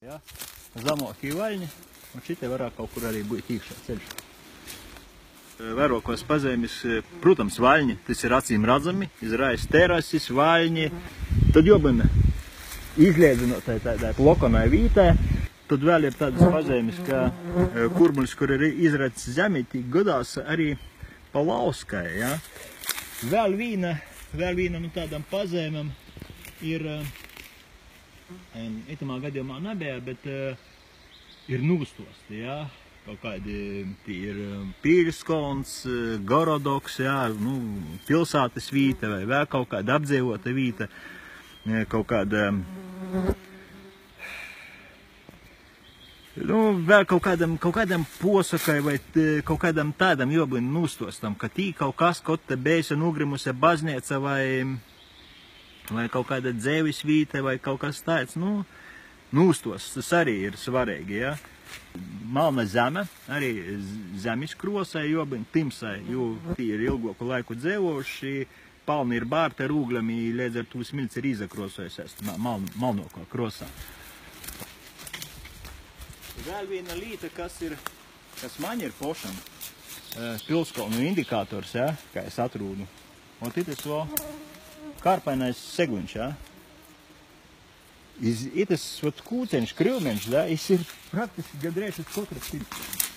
Ja? Zamokī vaļņi, un šitie varētu kaut kur arī būt īkšā ceļš. Vairākos pazemis, protams, vaļņi, tas ir acīm redzami, izraisa terasis, vaļņi. Tad jobina izliedzinot tādai plokonai vītē. Tad vēl ir tādas pazemis, ka kurmuļs, kur ir izredzis zemītī, godās arī pa lauskai. Ja? Vēl viena no tādām pazēmēm ir, itamā gadījumā nebija, bet ir nūstosti, ja? Kaut kādi ir Pīļskons, Gorodoks, ja? Pilsētas vīta vai vēl kaut kāda apdzīvota vīta, kaut kāda, vēl kaut kādam posakai vai kaut kādam tādam jobūt nūstostam, ka tī kaut kas, kaut te beisa nugrimusi baznīca vai kaut kāda dzēvis vīte vai kaut kas tāds, nūstos, tas arī ir svarīgi, ja? Malna zeme, arī zemes krosai, jobiņ timsai, jo tī ir ilgoku laiku dzēvoši, palni ir bārta ar ūgļami, līdz ar to smilts ir izakrosojusies malnokā krosā. Vēl viena līta, kas man ir pošam, pilskolnu indikators, ja, kā es atrūdu. Un titas vēl kārpainais seguņš, ja. Itas kūceņš, krivmeņš, da, ir praktiski gadreiz uz kotra pirkstu.